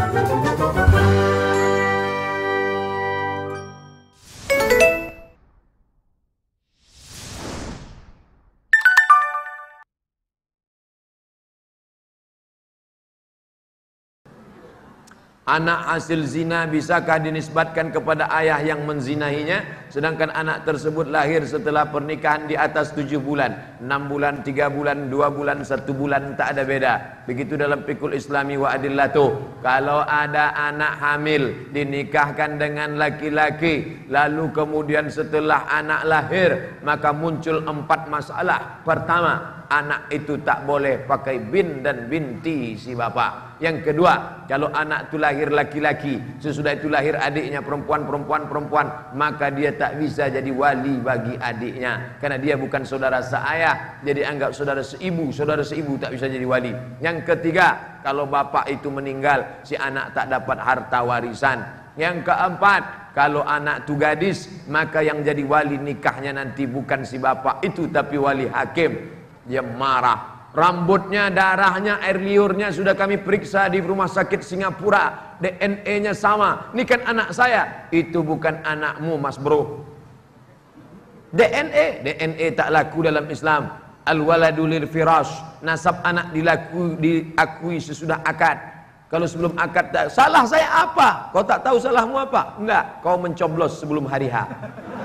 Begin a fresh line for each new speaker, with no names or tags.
Anak hasil zina bisakah dinisbatkan kepada ayah yang menzinahinya, sedangkan anak tersebut lahir setelah pernikahan di atas 7 bulan, 6 bulan, 3 bulan, 2 bulan, 1 bulan, tak ada beda. Begitu dalam fikul islami wa adillatuh. Kalau ada anak hamil dinikahkan dengan laki-laki, lalu kemudian setelah anak lahir, maka muncul 4 masalah. Pertama, anak itu tak boleh pakai bin dan binti si bapak. Yang kedua, kalau anak itu lahir laki-laki, sesudah itu lahir adiknya perempuan, maka dia tak bisa jadi wali bagi adiknya, karena dia bukan saudara seayah, jadi anggap saudara seibu tak bisa jadi wali. Yang ketiga, kalau bapak itu meninggal, si anak tak dapat harta warisan. Yang keempat, kalau anak itu gadis, maka yang jadi wali nikahnya nanti bukan si bapak itu, tapi wali hakim. Dia marah. Rambutnya, darahnya, air liurnya sudah kami periksa di rumah sakit Singapura, DNA-nya sama. Ini kan anak saya. Itu bukan anakmu, mas bro. DNA tak laku dalam Islam. Al-waladu lil firash. Nasab anak diakui sesudah akad. Kalau sebelum akad tak, salah saya apa? Kau tak tahu salahmu apa? Enggak, kau mencoblos sebelum hari H.